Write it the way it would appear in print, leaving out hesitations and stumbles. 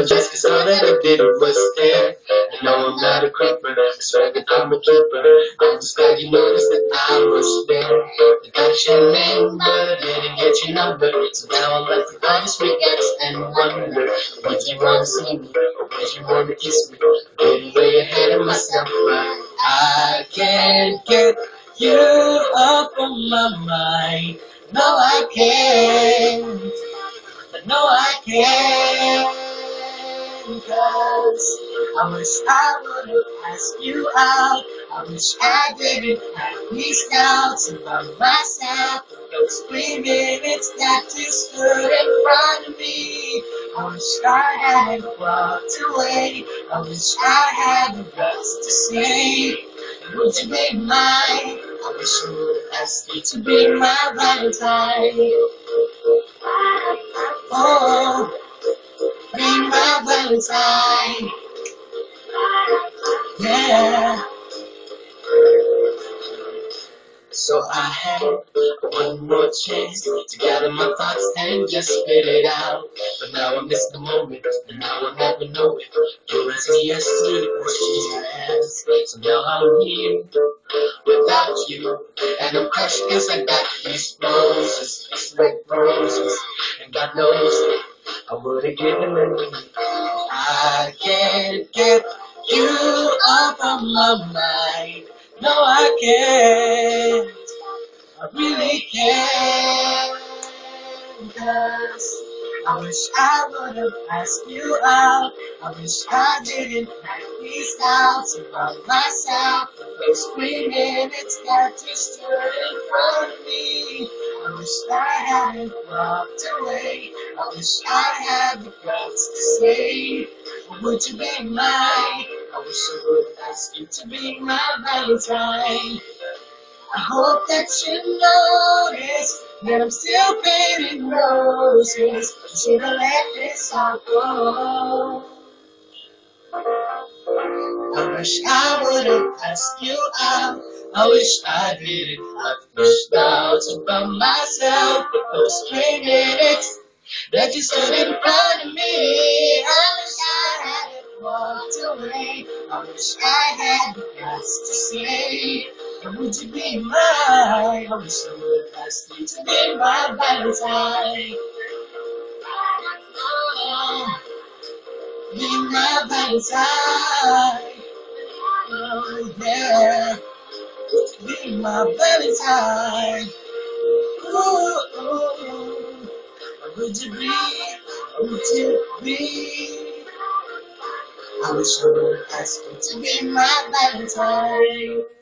apologize, cause all that I did was stare. And no, I'm not a creeper, I swear that I'm a keeper. I'm just glad you noticed that I was there. I got your name, but I didn't get your number. So now I'm left with all these regrets and wonder. Would you wanna see me, or would you wanna kiss me? Getting way ahead of myself, but I can't get you off of my mind. No, I can't. No, I can't. Cause I wish I would've asked you out. I wish I didn't have these doubts about myself. Those 3 minutes that you stood in front of me. I wish I had walked away. I wish I had the guts to say, would you be mine? I wish I would've asked you to be my Valentine. Oh, be my Valentine. Yeah. So I had one more chance to gather my thoughts and just spit it out. But now I miss the moment, and now I'll never know it. Your answer is yes to the questions I ask. So now I'm here without you, and I'm crushed cause I got these roses, these red roses, and God knows I would've given them. I can't get you off of my mind. No, I can't. I really can't. Cause I wish I would've asked you out. I wish I didn't have these doubts about myself. Those 3 minutes that you stood in front of me. I wish I hadn't walked away. I wish I had the guts to say, would you be mine? I wish I would ask you to be my Valentine. I hope that you notice that I'm still painting roses. You should've let this all go. I wish I would've asked you out. I wish I didn't have these doubts about myself. But those 3 minutes that you stood in front of me, I wish I hadn't walked away. I wish I had the guts to say, would you be mine? I wish I would have asked you to be my Valentine. Oh, be my Valentine. Oh, yeah. Be my Valentine. Ooh, would you be? Would you be? I wish I would have asked you to be my Valentine.